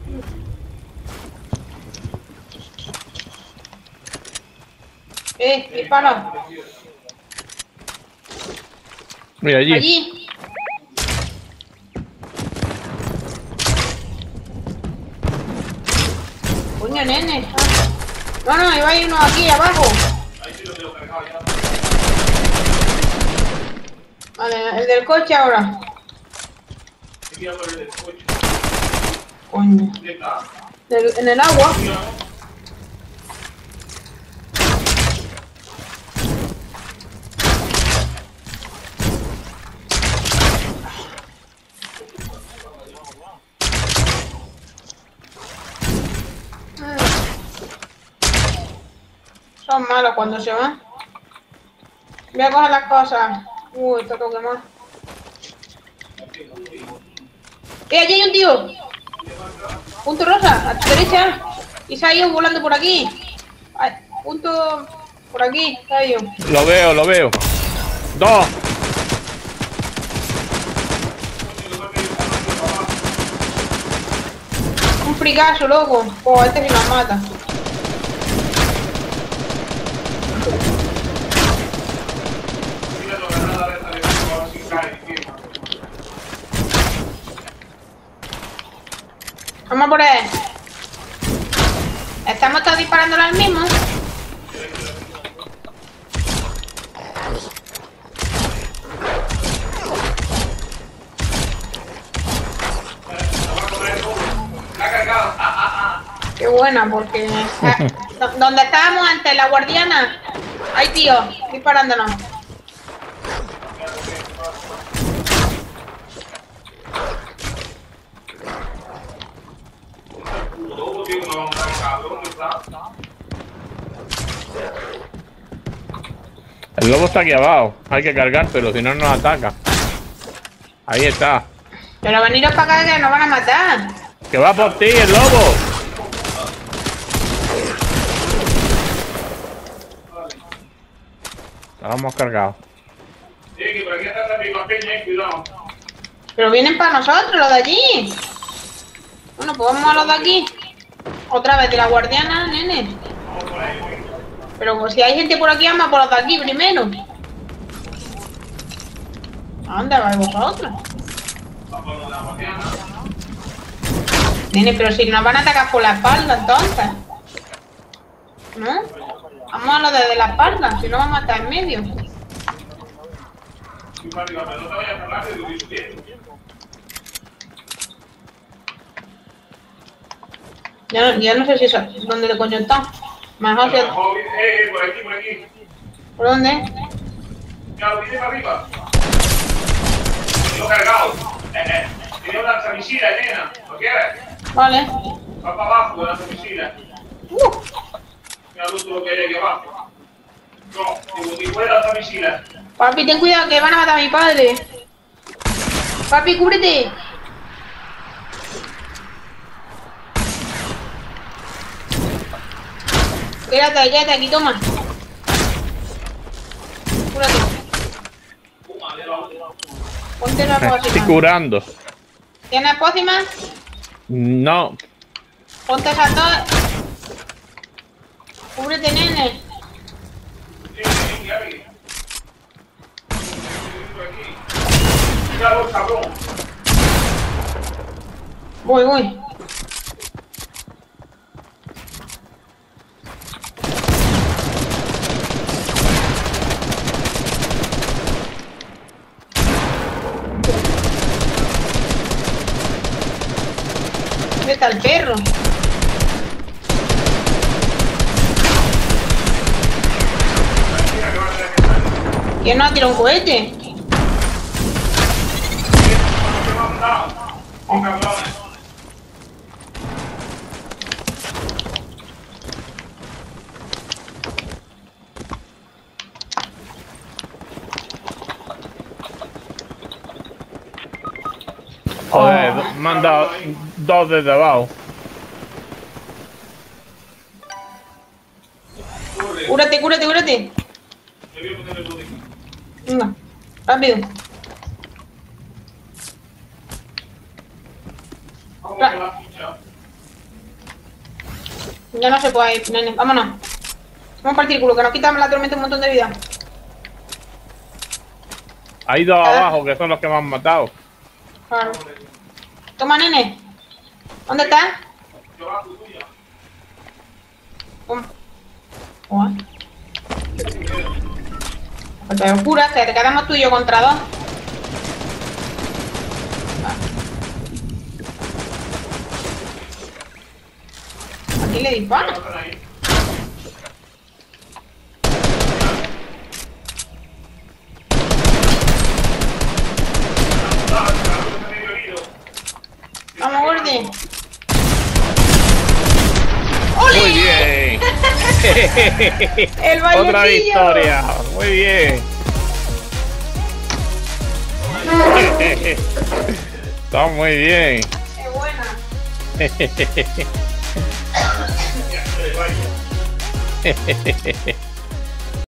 Dispara. Mira, allí. Allí. Coño, nene. No, no, iba a ir uno aquí abajo. Vale, el del coche ahora. Coño. En el agua. Son malos cuando se van. Voy a coger las cosas. Está todo quemado. Allí hay un tío. Punto rosa, a tu derecha. Y se ha ido volando por aquí. Ay, punto por aquí, se ha ido. Lo veo, lo veo. Dos. Un fricazo, loco. Oh, este sí nos mata. Vamos por él. Estamos todos disparándole al mismo. Qué buena, porque donde estábamos antes, la guardiana, hay tío disparándonos. El lobo está aquí abajo. Hay que cargárselo, si no nos ataca. Ahí está. Pero veniros para acá que nos van a matar. Que va por ti, el lobo. La hemos cargado. Pero vienen para nosotros, los de allí. Bueno, pues vamos a los de aquí. Otra vez de la guardiana, nene. Pero pues, si hay gente por aquí, vamos a por los de aquí primero. ¿A dónde vais vosotros? Nene, pero si nos van a atacar por la espalda, entonces. ¿No? Vamos a los de la espalda, si no vamos a estar en medio. Ya no sé si eso, ¿dónde de coño está? Mejor que... Por aquí, por aquí. ¿Por dónde? Ya lo tiene para arriba. Lo cargado. Tiene una lanzamisiles, nena. ¿Lo quieres? Vale. Va para abajo, la lanzamisiles. Mira todo lo que hay aquí abajo. No, digo, fuera lanzamisiles. Papi, ten cuidado que van a matar a mi padre. Papi, cúbrete. Quédate aquí, toma. Cúrate. Ponte la Me estoy pócima. curando. ¿Tienes pócima? No. Ponte esas dos. Cúbrete, nene. Voy. ¿Dónde está el perro? ¿Quién no ha tirado un cohete? Joder, me han dado dos desde abajo. Cúrate. Venga, rápido. Ya no se puede ir, nene. Vámonos. Vamos para el círculo, que nos quitamos la tormenta un montón de vida. Hay dos abajo que son los que me han matado. Claro. Toma, nene. ¿Dónde estás? Toma. Toma. Pues te oscuras, que te quedamos tú y yo contra dos. Aquí le disparo. Vamos, Gordy. ¡Ole! Muy bien. El Otra bailecillo. victoria. Muy bien. Está muy bien. Qué buena. Ya,